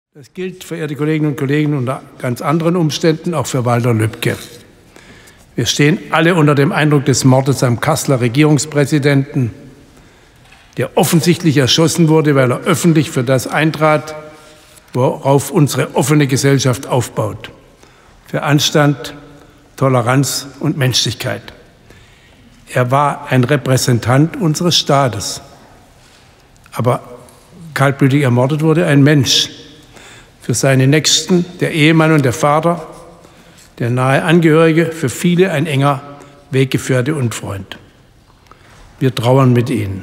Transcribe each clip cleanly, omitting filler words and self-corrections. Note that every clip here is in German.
Das gilt, verehrte Kolleginnen und Kollegen, unter ganz anderen Umständen auch für Walter Lübcke. Wir stehen alle unter dem Eindruck des Mordes am Kasseler Regierungspräsidenten, der offensichtlich erschossen wurde, weil er öffentlich für das eintrat, worauf unsere offene Gesellschaft aufbaut: für Anstand, Toleranz und Menschlichkeit. Er war ein Repräsentant unseres Staates, aber kaltblütig ermordet wurde ein Mensch. Für seine Nächsten, der Ehemann und der Vater, der nahe Angehörige, für viele ein enger Weggefährte und Freund. Wir trauern mit ihnen.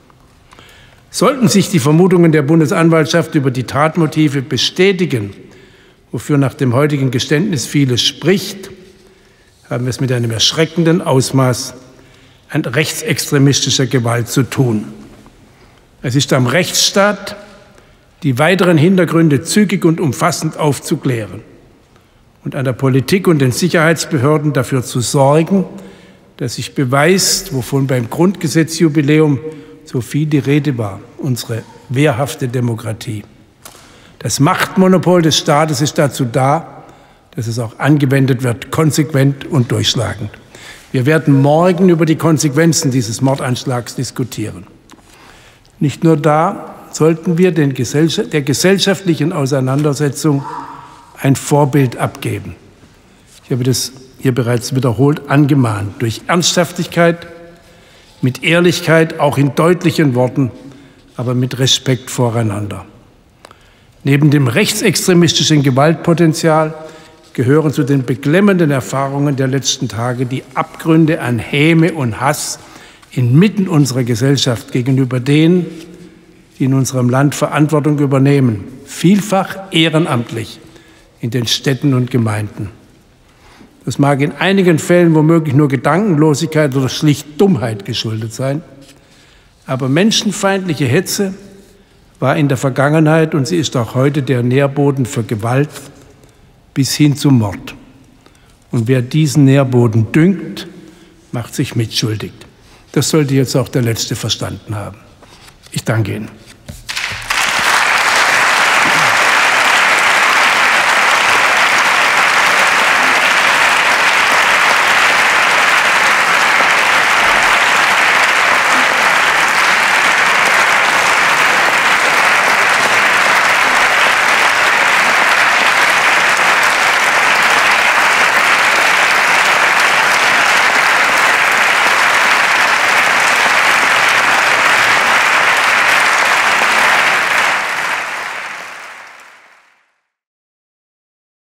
Sollten sich die Vermutungen der Bundesanwaltschaft über die Tatmotive bestätigen, wofür nach dem heutigen Geständnis vieles spricht, haben wir es mit einem erschreckenden Ausmaß an rechtsextremistischer Gewalt zu tun. Es ist am Rechtsstaat, die weiteren Hintergründe zügig und umfassend aufzuklären und an der Politik und den Sicherheitsbehörden dafür zu sorgen, dass sich beweist, wovon beim Grundgesetzjubiläum so viel die Rede war: unsere wehrhafte Demokratie. Das Machtmonopol des Staates ist dazu da, dass es auch angewendet wird, konsequent und durchschlagend. Wir werden morgen über die Konsequenzen dieses Mordanschlags diskutieren. Nicht nur da sollten wir der gesellschaftlichen Auseinandersetzung ein Vorbild abgeben. Ich habe das hier bereits wiederholt angemahnt: durch Ernsthaftigkeit, mit Ehrlichkeit, auch in deutlichen Worten, aber mit Respekt voreinander. Neben dem rechtsextremistischen Gewaltpotenzial gehören zu den beklemmenden Erfahrungen der letzten Tage die Abgründe an Häme und Hass inmitten unserer Gesellschaft gegenüber denen, die in unserem Land Verantwortung übernehmen, vielfach ehrenamtlich in den Städten und Gemeinden. Das mag in einigen Fällen womöglich nur Gedankenlosigkeit oder schlicht Dummheit geschuldet sein, aber menschenfeindliche Hetze war in der Vergangenheit und sie ist auch heute der Nährboden für Gewalt bis hin zum Mord. Und wer diesen Nährboden düngt, macht sich mitschuldig. Das sollte jetzt auch der Letzte verstanden haben. Ich danke Ihnen.